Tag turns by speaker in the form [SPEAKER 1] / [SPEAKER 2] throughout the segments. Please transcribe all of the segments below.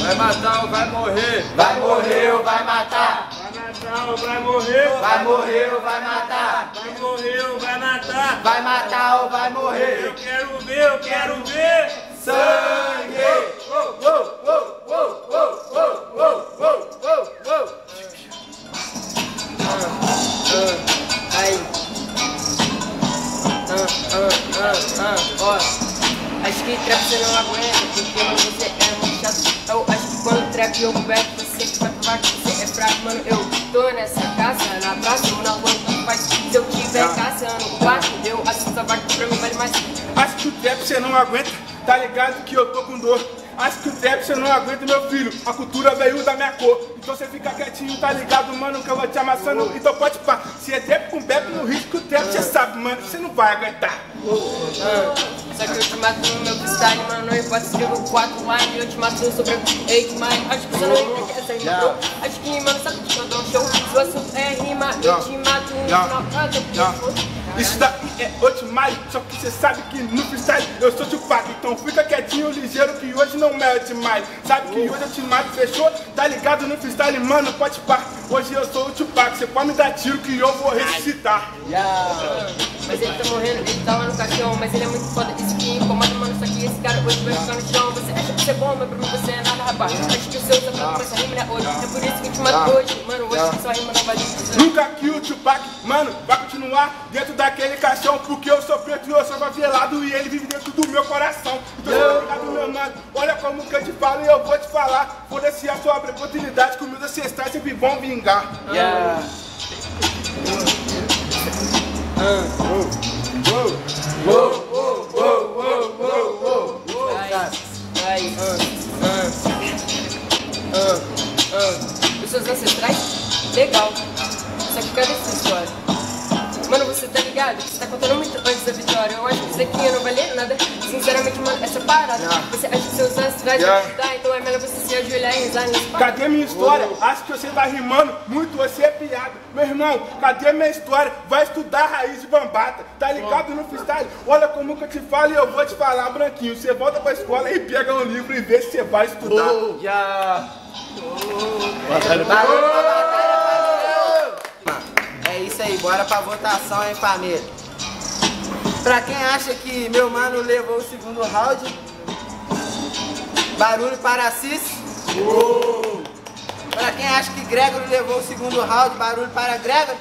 [SPEAKER 1] Vai matar ou vai morrer?
[SPEAKER 2] Vai morrer ou vai matar?
[SPEAKER 1] Vai matar ou vai morrer?
[SPEAKER 2] Vai morrer ou vai matar?
[SPEAKER 1] Vai morrer ou vai matar?
[SPEAKER 2] Vai matar ou vai morrer?
[SPEAKER 1] Eu quero ver
[SPEAKER 2] Sangue!
[SPEAKER 3] Aí. Ó. Acho que trap você não aguenta, porque mano, você é muito chato. Eu acho que quando trap eu converso, você sempre vai provar que você é fraco, mano. Eu tô nessa casa, na praça ou na rua, tanto faz. Se eu tiver caçando o quarto, eu assisto a vaca, pra mim vale mais.
[SPEAKER 1] Acho que o trap você não aguenta, tá ligado que eu tô com dor. Acho que o trap você não aguenta, meu filho, a cultura veio da minha cor. Então você fica quietinho, tá ligado, mano, que eu vou te amassando. Então pode pá, se é trap com bep no ritmo, o trap você sabe, mano, você não vai aguentar.
[SPEAKER 3] Só que eu te mato no meu freestyle, mano, não importa, escrevo 4 lines, eu te mato sobre 8 mine. Acho que você não entra que essa rima pro. Acho que, mano, sabe que eu dou um show. Se o assunto é rima, eu te mato no final.
[SPEAKER 1] Isso daqui é Ultimate, só que você sabe que no freestyle eu sou Tupac. Então fica quietinho, ligeiro, que hoje não mete mais. Sabe que hoje eu te mato, fechou? Tá ligado no freestyle, mano, pode pá. Hoje eu sou o Tupac, você pode me dar tiro que eu vou ressuscitar.
[SPEAKER 3] Mas ele tá morrendo, ele tá lá no caixão. Mas ele é muito foda, isso que incomoda, mano. Só que esse cara hoje vai ficar no chão. Você acha que você é bom, mas pra mim você é nada, rapaz. Acho que o seu tá com essa rima, né, hoje. É por isso que eu te mato hoje, mano. Hoje sua rima não vale isso.
[SPEAKER 1] Nunca que o Tupac, mano, vai continuar dentro daquele caixão. Porque eu sou preto e eu sou favelado e ele vive dentro do meu coração. Então você tá ligado, meu mano, olha como que eu te falo e eu vou te falar. Foda-se a sua oportunidade que os meus ancestrais sempre vão vingar.
[SPEAKER 3] Os seus ancestrais? Legal. Só que cadê essa história? Mano, você tá ligado? Você tá contando muito antes da vitória. Eu acho que isso aqui não vale nada. Sinceramente, mano, essa parada. Você acha que seus ancestrais vão ajudar? Então é melhor você se ajoelhar e rezar nesse parada.
[SPEAKER 1] Cadê minha história? Acho que você tá rimando muito, você é piada. Meu irmão, cadê minha história? Vai estudar raiz de bambata. Tá ligado no freestyle? Olha como que eu te falo e eu vou te falar, branquinho. Você volta pra escola e pega um livro e vê se você vai estudar.
[SPEAKER 2] É isso aí, bora pra votação, hein, família. Pra quem acha que meu mano levou o segundo round, barulho para Cis. Pra quem acha que Gregory levou o segundo round, barulho para Gregory.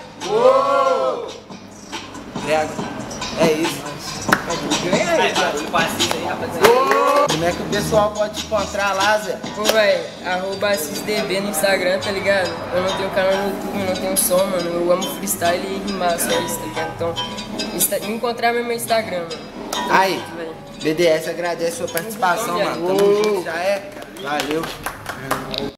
[SPEAKER 2] Gregory, é isso.
[SPEAKER 3] Barulho pra Cis aí, rapaziada.
[SPEAKER 2] Como é que o pessoal pode te encontrar lá, Zé?
[SPEAKER 3] Pô, véi, @CisDB no Instagram, tá ligado? Eu não tenho canal no YouTube, não tenho som, mano. Eu amo freestyle e rimar, só isso, tá ligado? Então, me encontrar no meu Instagram, mano.
[SPEAKER 2] Aí, BDS agradece a sua participação, mano. Tamo junto, já é? Valeu.